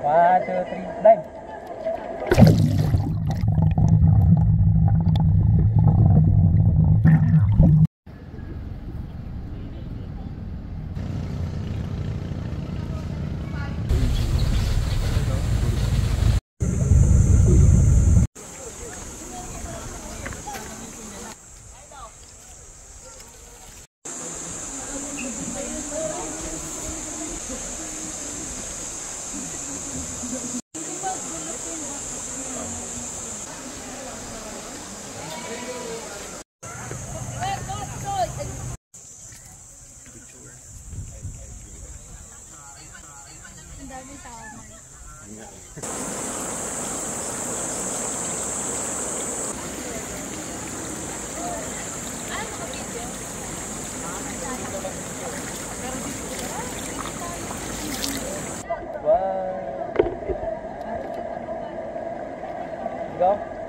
1, 2, 3, dive! Go.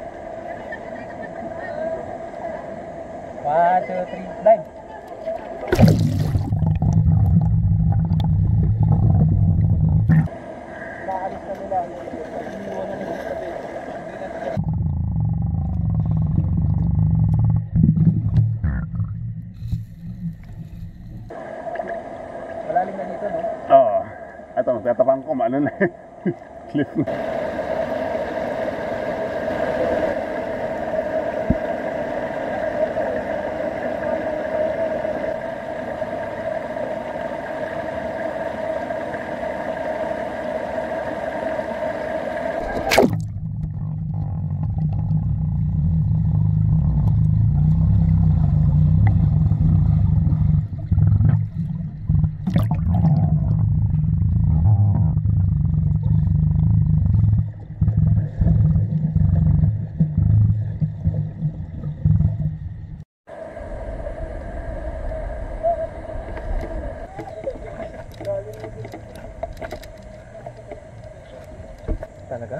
1, 2, 3, dive. Nakalis na nila. Iniwan na nila sa bed. Malalim na dito, no? Oo. Ito, tatapang ko, maano na. Cliff na. Talaga?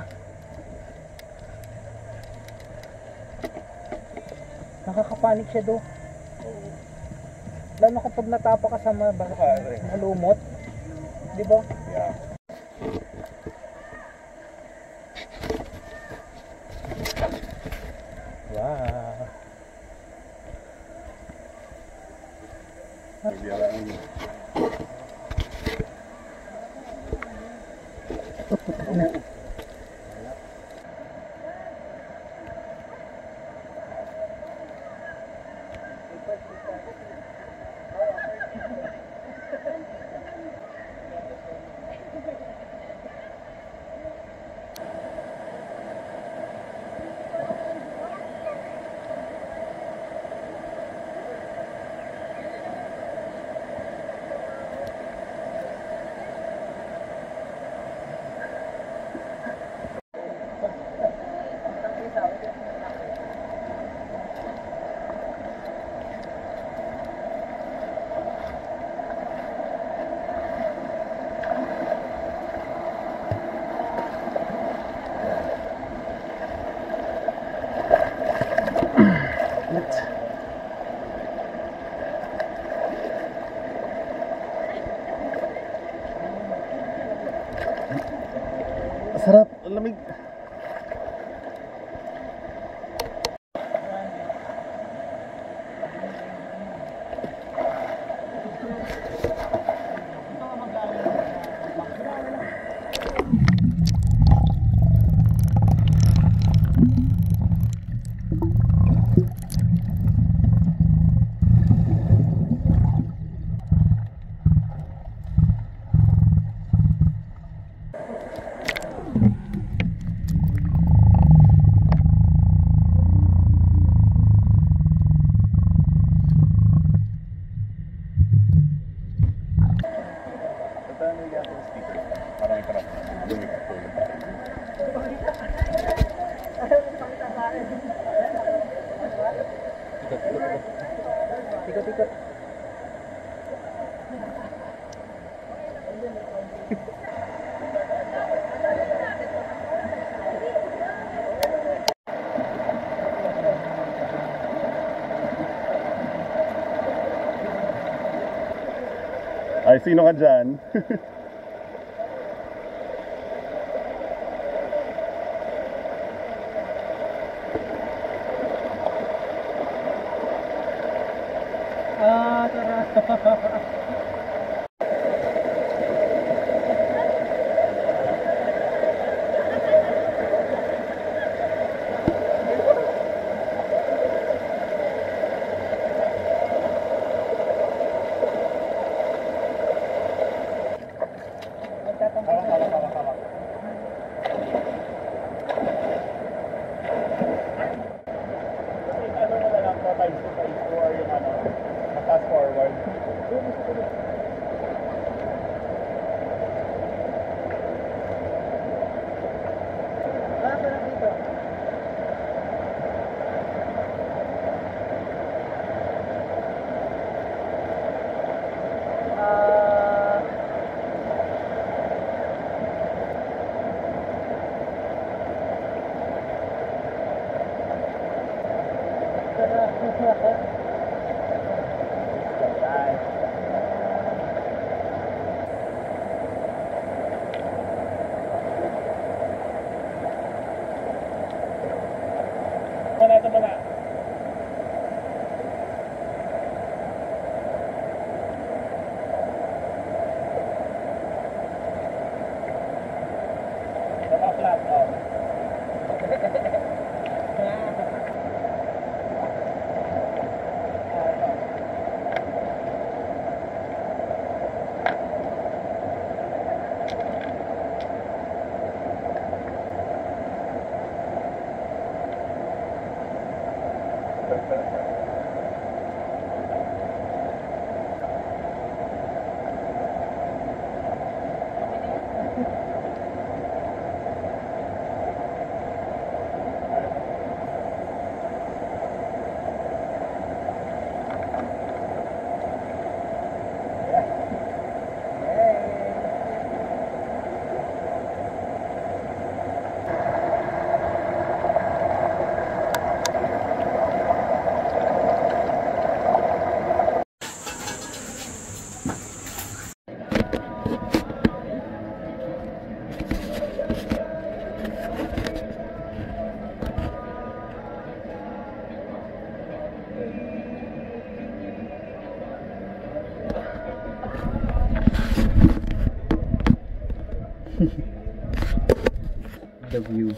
Nakakapanik siya do. Lalo kapag natapa ka sa malumot. Di ba? Yeah. Wow. Sarap, ang lamig. Ikot-ikot. Ay, sino ka dyan? The view.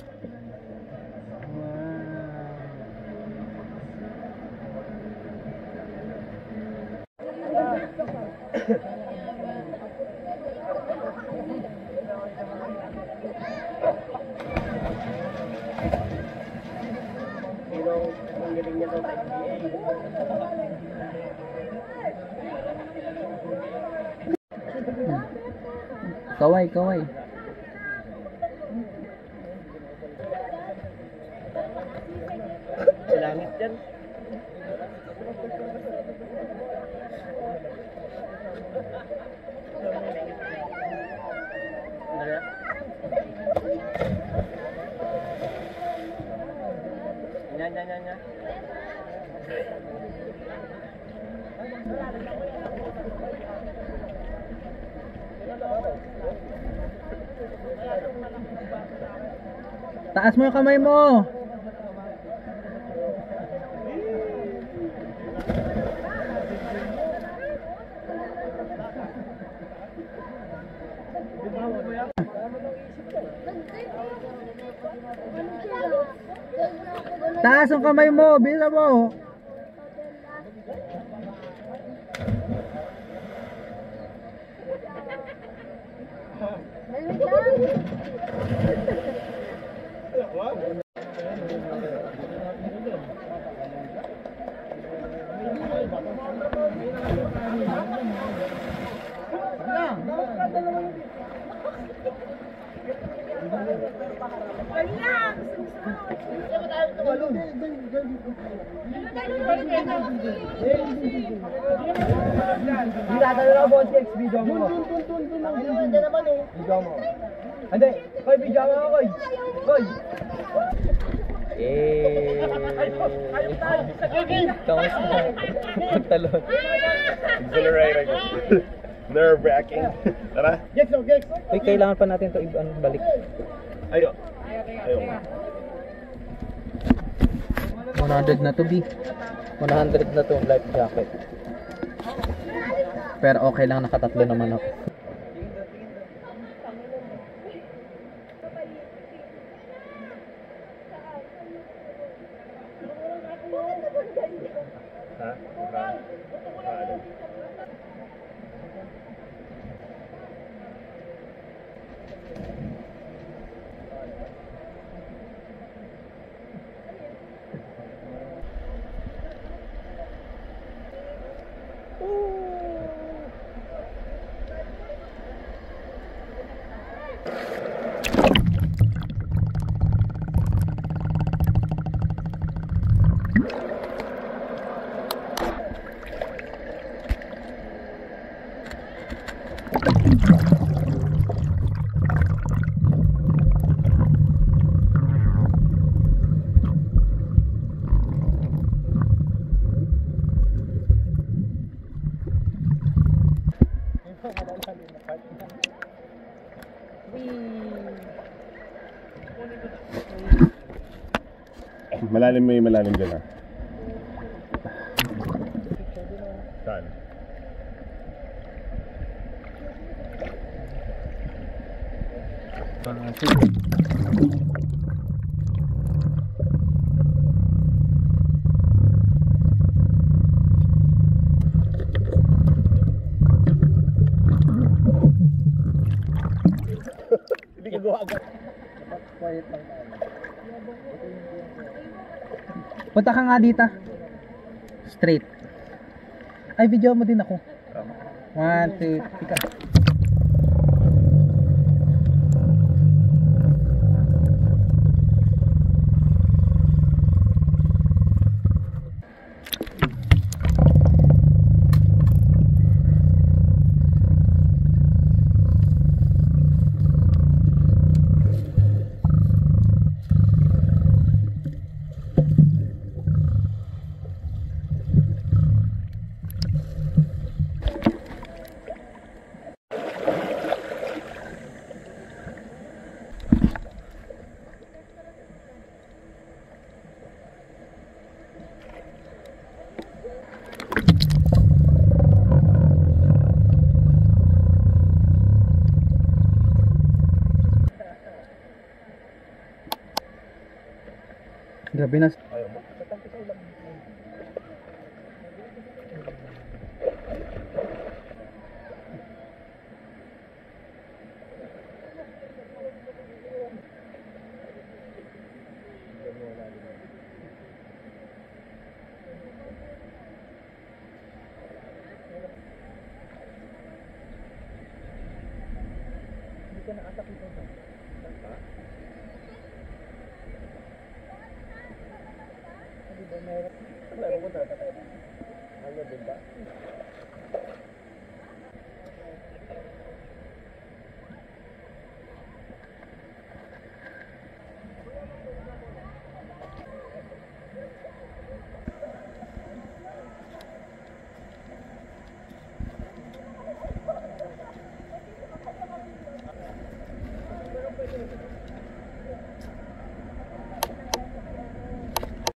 Kaway, kaway. Langit yan. Nya. Taas mo yung kamay mo. Taas ang kamay mo, bisa mo. Dinadala na boss X, video mo. Video mo. Hindi, koy video mo ako, koy. Koy. Kamusta? Talon. Exhilarating. Nerve-wracking. Tara. Gex. Uy, kailangan pa natin ito balik. Ayo. 100 na to, B. 100 na to life jacket. Pero okay lang, nakatatlo naman ako. Malalim dyan ha. Saan? Hindi ka gawa agad. Quiet lang tayo. Punta ka nga dito. Straight. Ay, video mo din ako. 1, 2, tika. Grabe na. Meron ko na. Ano din ba?